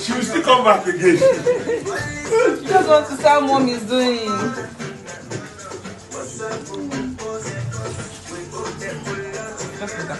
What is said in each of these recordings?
She will still come back again. She just wants to see how mom is doing. Just look at.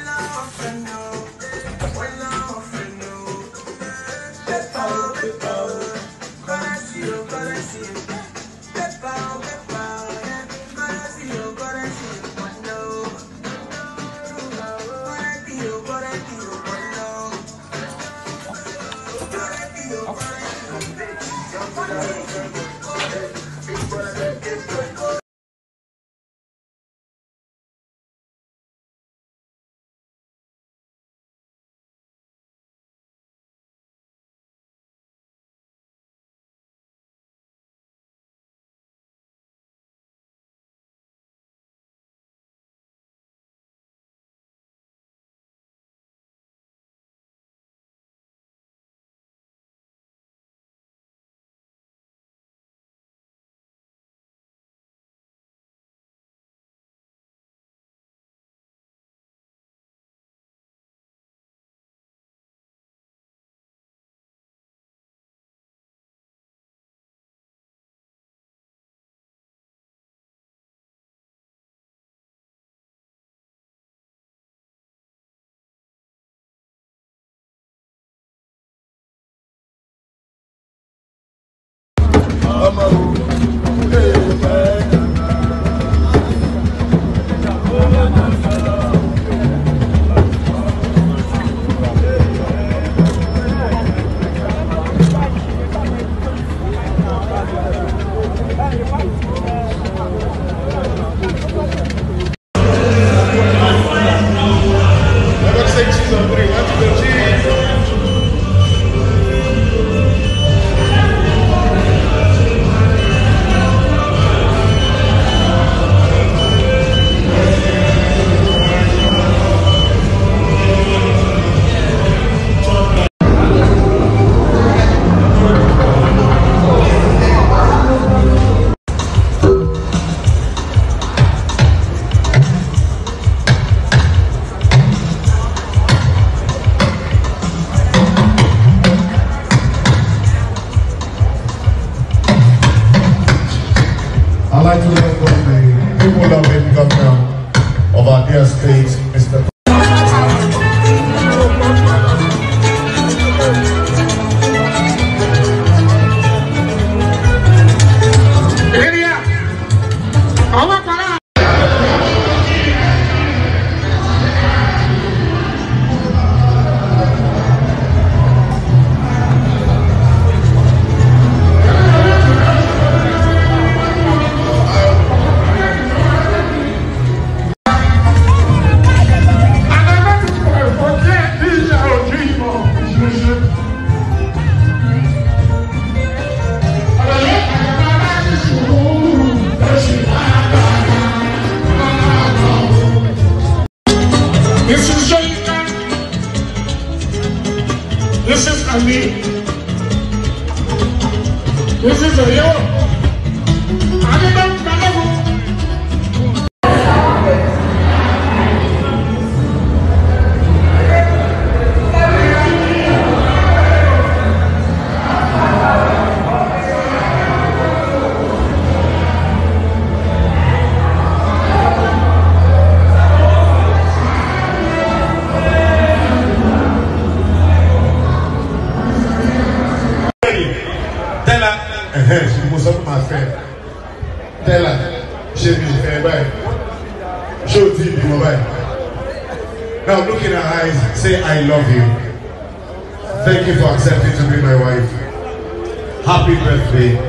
I'd like to welcome the people-loving governor of our dear state, Mr. This is Ali. This is a yo. She was up my friend. Tell her, she be bye. Show TV, bye. Now look in her eyes, say I love you. Thank you for accepting to be my wife. Happy birthday.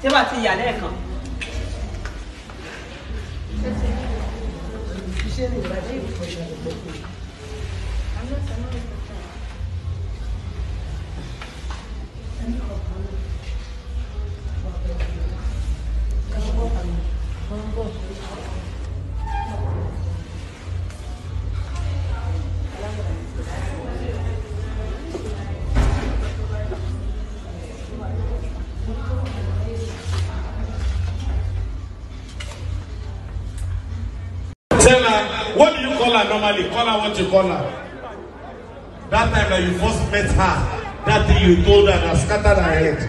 Ṣé bá ti yà lẹ́ẹ̀kan? Tell her, what do you call her normally? Call her what you call her. That time that you first met her, that thing you told her that scattered her head.